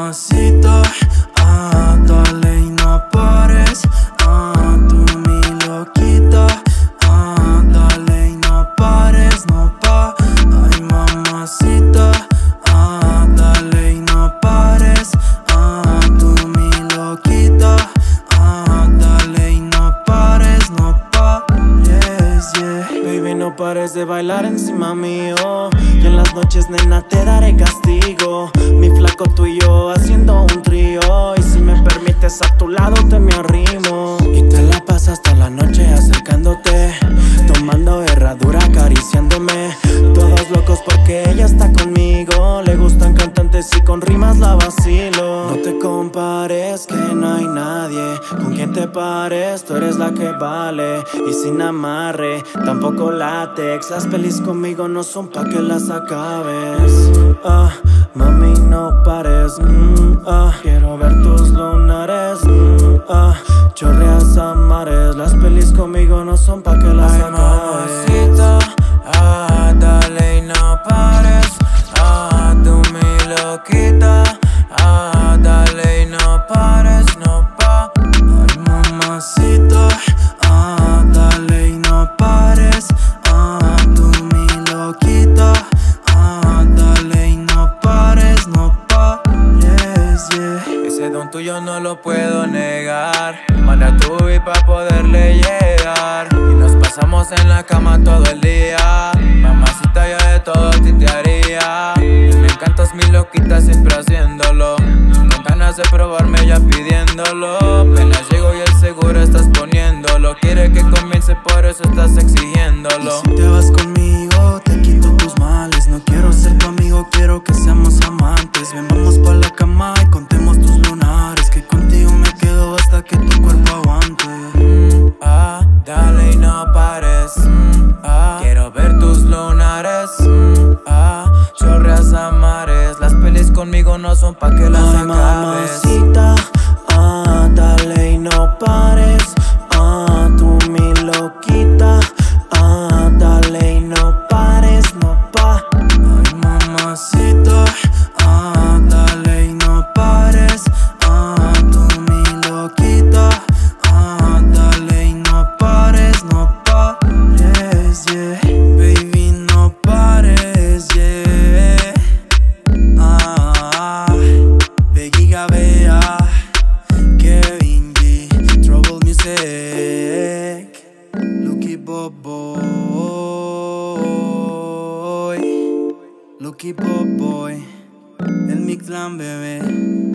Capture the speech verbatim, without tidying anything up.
mamacita, ah, dale y no pares, ah, tú mi loquita, ah, dale y no pares, no pa, ay mamacita, ah, dale y no pares, ah, tú mi loquita, ah, dale y no pares, no pa, yes, yeah. Baby, no pares de bailar encima mío, y en las noches, nena, te daré castigo. Mi flaco, tú y yo haciendo un trío, y si me permites a tu lado te me arrimo. Y te la pasas toda la noche acercándote, tomando herradura, acariciándome. Todos locos porque ella está conmigo. Le gustan cantantes y con rimas la vacilo. No te compares, que no hay nadie con quien te pares. Tú eres la que vale, y sin amarre, tampoco látex. Las pelis conmigo no son pa' que las acabes. Ah, mami, no pares. mm, ah, Quiero ver tus lunares. mm, ah, Chorreas a mares. Las pelis conmigo no son pa' que las Ay, acabes. mamacita, ah, dale y no pares, ah, tú mi loquita, ah, dale y no pares, no pa, ay mamacita, ah, dale y no pares, ah, tú mi loquita, ah, dale y no pares, no pa, yes, yeah. Ese don tuyo no lo puedo negar, manda tu beat pa' poderle llegar, y nos pasamos en la cama todo el día. Mamacita, yo de todo a ti te haría, y me encantas mi loquita siempre haciéndolo, con ganas de probarme ya pidiéndolo. Apenas llego y el seguro estás poniéndolo, quiere que comience, por eso estás exigiéndolo. Y si te vas conmigo te quito tus males, no quiero ser tu amigo, quiero que seamos amantes. Ven, vamos pa' la cama y contemos tus lunares, que contigo me quedo hasta que tu cuerpo aguante. mm, Ah, dale y no pares. mm, ah, Quiero ver tus lunares. mm, ah, Chorreas a mares. Las pelis conmigo no son pa' que las Ay, acabes. mamacita, ah, dale y no pares, ah, tú mi loquita, ah, dale y no pares, no pa. Ay, mamacita, ah, dale y no pares, ah, tú mi loquita, ah, dale y no pares, no pa, yes, yeah. Baby, no pares, yeah. Ah, Becky Gabea, Kevin G, Trouble Music, Lucky Bob Boy, Lucky Bob Boy, el Mictlán, bebé.